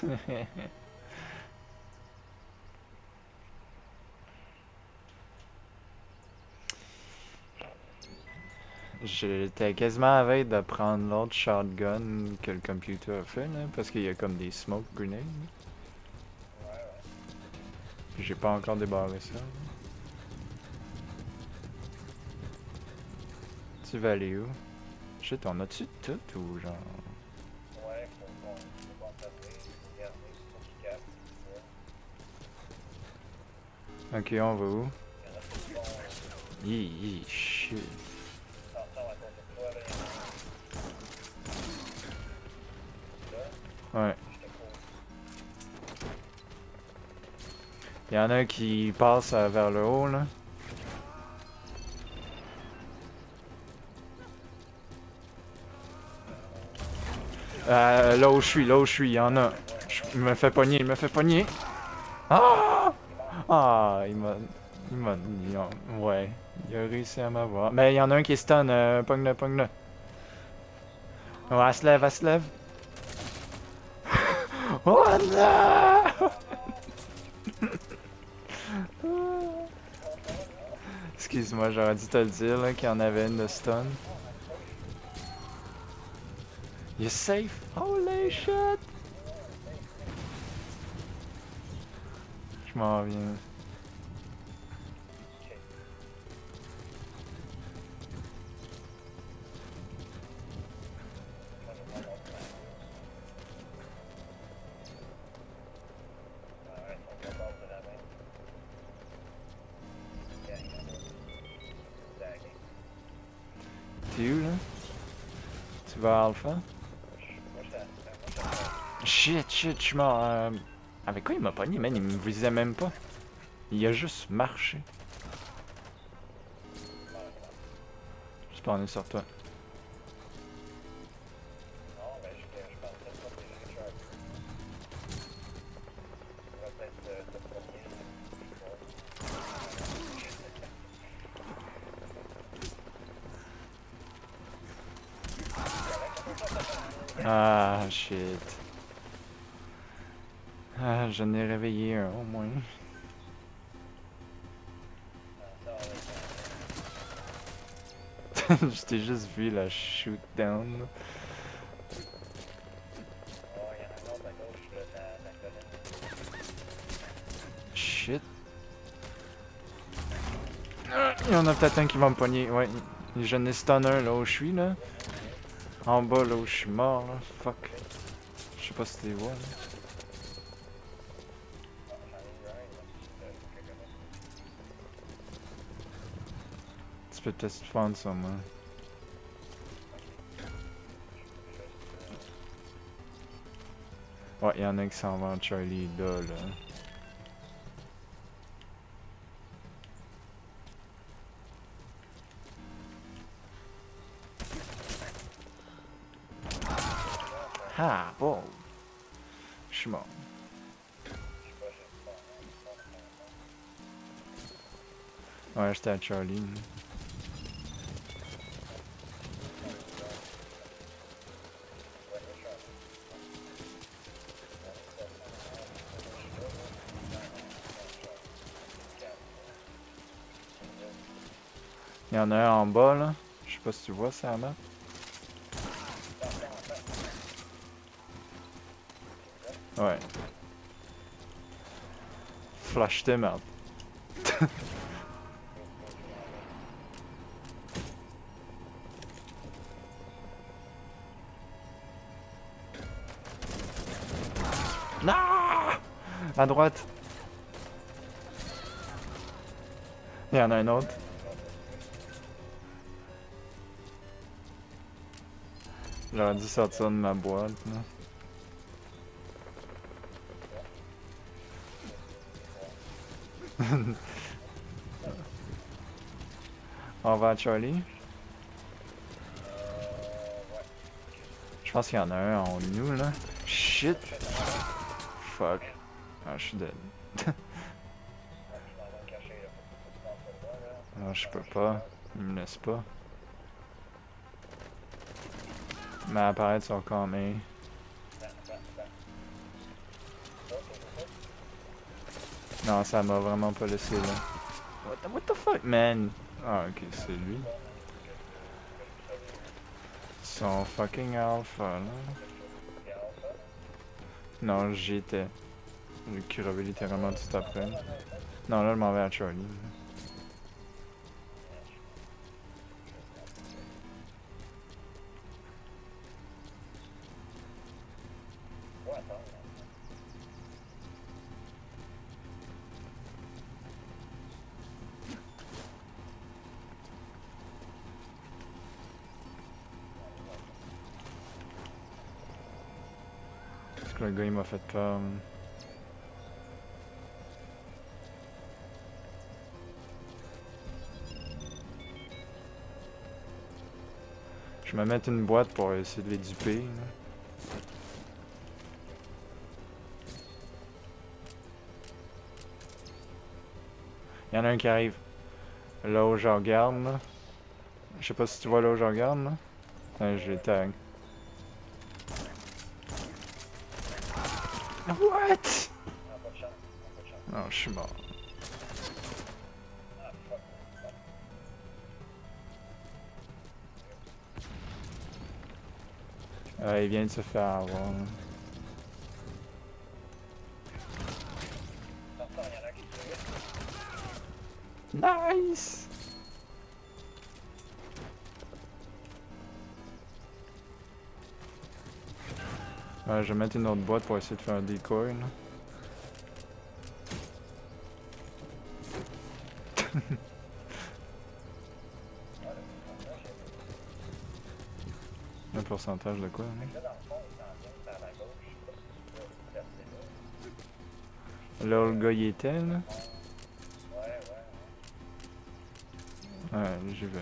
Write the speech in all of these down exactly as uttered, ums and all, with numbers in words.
J'étais quasiment à veille de prendre l'autre shotgun que le computer a fait, là, parce qu'il y a comme des smoke grenades. Puis j'ai pas encore débarré ça. Tu vas aller où? Shit, on a-tu tout ou genre... Ouais, faut qu'on faut qu'on s'assurer, regarder, faut qu'il capte. Ok, on va où? Il y en a plus de bons. Yi, yi, shit. Attention à côté de toi, là, il y en a un. Là, Ouais. je te cours. Il y en a un qui passe euh, vers le haut, là. Euh, là où je suis, là où je suis, il y en a. Je- Il me fait pogner, il me fait pogner. Ah! Ah, il m'a... Il m'a... il a- Ouais, il a réussi à m'avoir. Mais il y en a un qui est stun, euh, pogne-le, pogne-le. Oh, elle se lève, elle se lève. Oh non! Excuse-moi, j'aurais dû te le dire, là, qu'il y en avait une de stun. You're safe? Holy shit! Je m'en viens. Ouais, ils sont pas bas de la main. Gang. Zagging. T'es où, là? Tu vas à Alpha? Moi, je suis à... Moi, je suis à... Shit, shit, je suis mort. Euh... Avec quoi il m'a pogné, man? Il me visait même pas. Il a juste marché. Je spawnais sur toi. Non, mais je, je pensais pas que j'ai Richard. On va peut-être te, te promener. Ah, shit. Ah, j'en ai réveillé un, au moins. Je t'ai juste vu la shoot down. Oh, il y en a un autre à gauche de la, la colonne. Shit. Ah, il y en a peut-être un qui va me pogner. Ouais, je n'ai stun un là où je suis, là. En bas, là où je suis mort, là. Fuck. Je sais pas si t'es vois, là. Ah, j'en ai eu un, là. Euh, quelqu'un d'autre. Tu peux peut-être spawn sur moi. Ouais, il y en a qui s'en vont Charlie là, là. Ah, bon. Je suis mort. Ouais, j'étais à Charlie. là. Il y en a un en bas, là. Je sais pas si tu vois ça, map. Ouais. Flash them out. Non! À droite. Il y en a un autre. J'aurais dû sortir de ma boîte, là. On va à Charlie. Je pense qu'il y en a un en haut de nous, là. Shit! Fuck. Ah, je suis dead. Non, je peux pas. Il me laisse pas. Mais apparaître sur corner. Non, ça m'a vraiment pas laissé là. What the, what the fuck, man? Ah, ok, c'est lui. Son fucking alpha, là. Puis Alpha. Non, j'y étais. J'ai crevé littéralement tout après. Non, là, je m'en vais à Charlie. Ouais, attends. Parce que le gars, il m'a fait peur. Je vais me mettre une boîte pour essayer de les duper. Là. Il y en a un qui arrive. Là où je regarde, là. Je sais pas si tu vois là où je regarde, là. Ouais, je les tag. What? Ah, pas de chance. Pas de chance. Non, je suis mort. Ah, fuck. Ah, il vient de se faire avoir. Attends, il y en a qui se Nice! Ouais, je vais mettre une autre boîte pour essayer de faire un decoy, là. Un pourcentage de quoi, hein? Là, dans le fond, il s'en vient par la gauche. Je sais pas si tu peux percer là. Là où le gars il était, là. Ouais, ouais, ouais. Ouais, j'y vais.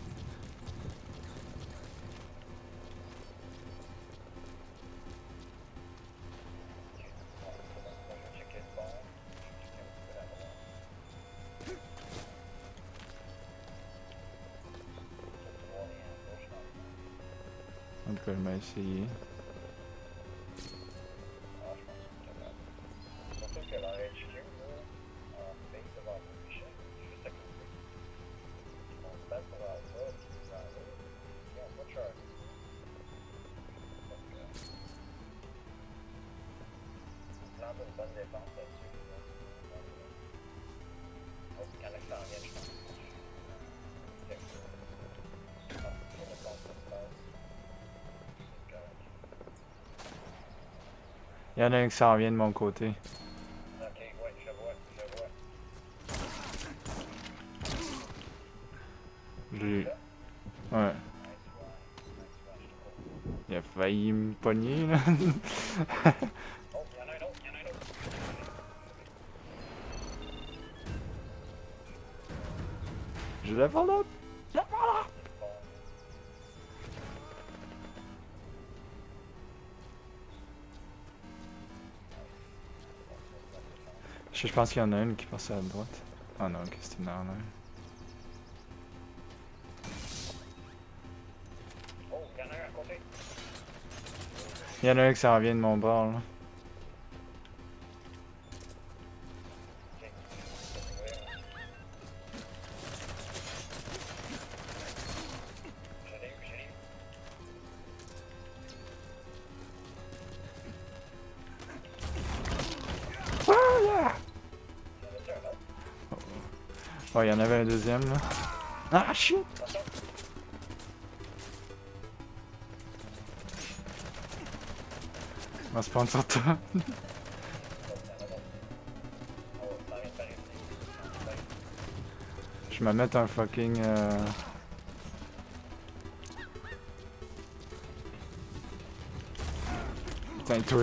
Je vais checker le bord. Je vais checker un petit peu la droite. Je vais voir les embauches dans le fond. En tout cas, je vais essayer. Ah, je pense que c'est capable. Surtout que leur H Q, là, en face of operation, juste à côté. Ils vont se battre pour Alpha, puis ils s'en vont. Ils ont pas de Charlie. Donc, euh, on plante une bonne défense là-dessus. Là. Oh, il y en a qui s'en viennent, je pense. Fait que, je pense que c'est le bon ça se passe. C'est correct. Il y en a un qui s'en vient de mon côté. Ok, ouais, je vois, je vois. J'ai. Là, Ouais. nice one, nice one, je te cours. Il a failli me pogner, là. Oh, il y en a un autre, il y en a un autre. Je l'ai pas là. C'est bon. Je, je pense qu'il y en a une qui passait à droite. Ah non, ok, c'était une arnaque. Oh, il y en a un à côté. Il y en a un qui s'en vient de mon bord, là. Ok. Ouais. Je l'ai eu, je l'ai eu. Ah! Il y en a-tu un autre? Oh, il y en avait un deuxième, là. Ah, shit! Attention. On va se prendre sur toi. Oh, il y en a d'autres. Oh, ça vient de par ici. Je vais me mettre un fucking. Euh... Putain, toi.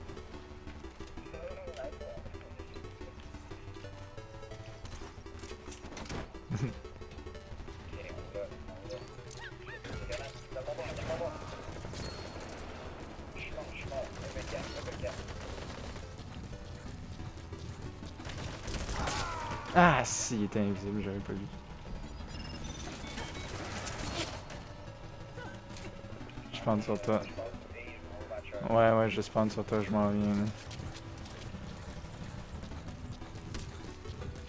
Ah, si, il était invisible, j'avais pas vu. Je spawn sur toi. Ouais, ouais, je spawn sur toi, je m'en viens. Là.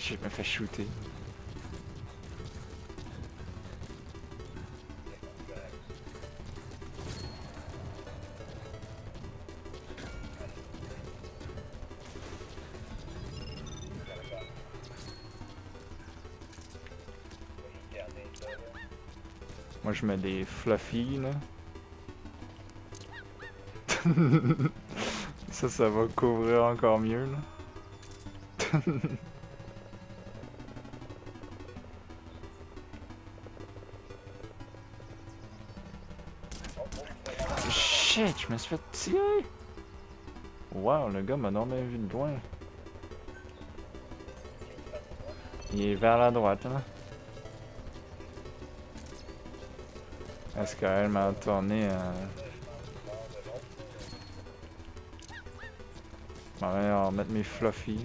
Je me fais shooter. Moi je mets des fluffy là. Ça, ça va couvrir encore mieux là. Shit, je me suis fait tirer. Wow, le gars m'a normalement vu de loin. Il est vers la droite là. Est-ce qu'elle m'a tourné euh... Bon, on va mettre mes fluffy.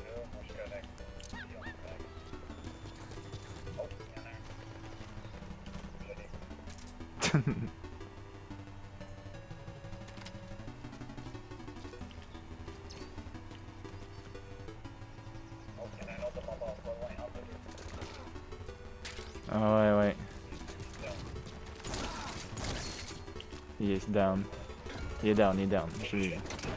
Ah ouais, ouais. Il est down. Il est down, il est down. Je l'ai vu.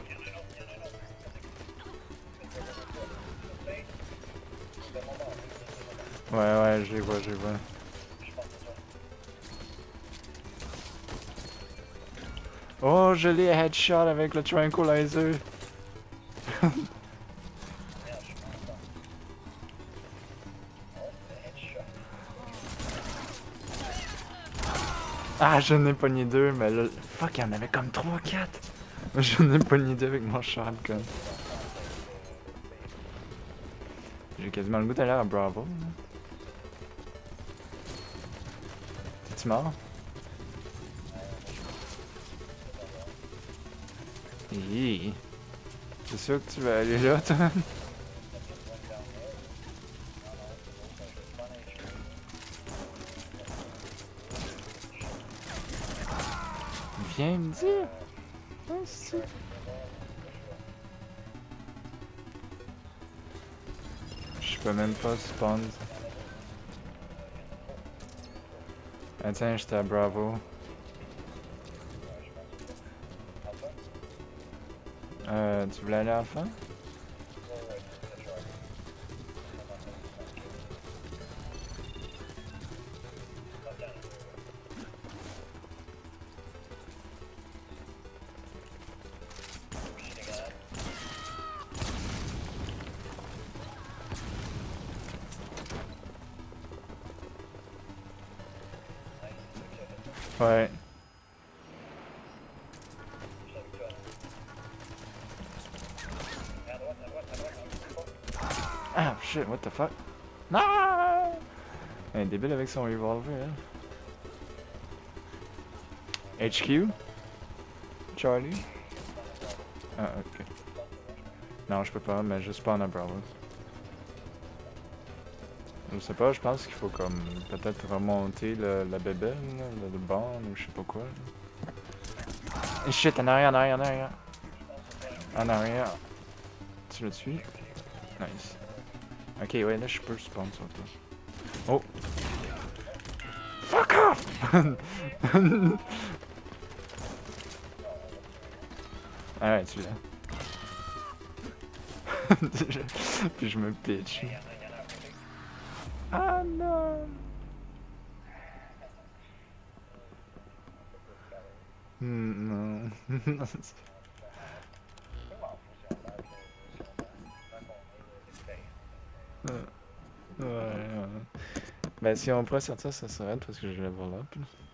Ouais, ouais, je les vois, je les vois. Oh, je l'ai headshot avec le tranquilizer. Ah, je n'ai pogné deux, mais là... Fuck, il y en avait comme trois quatre. Je n'ai pogné deux avec mon shotgun. J'ai quasiment le goût d'aller à Bravo. T'es-tu mort? Hi. C'est sûr que tu vas aller là, toi? Viens me dire. Merci. Je peux même pas spawn. Ah tiens, j'étais à Bravo. Euh, tu voulais aller à la fin? Ouais. Ah shit, what the fuck? Non! Elle est débile avec son revolver, hein. H Q? Charlie? Ah, ok. Non, je peux pas, mais juste pas en Bravo. Je sais pas, je pense qu'il faut comme peut-être remonter le, la bébelle, là, le, le banc ou je sais pas quoi. Et shit, en arrière, en arrière, en arrière. En arrière. Tu le tues? Nice. Ok, ouais, là je peux spawn sur toi. Oh! Fuck off! Ah ouais, tu l'as. Puis je me pitch. Ah non! Hmm, non. Ouais, ouais. Ben si on pourrait sortir, ça serait parce que je vais level up.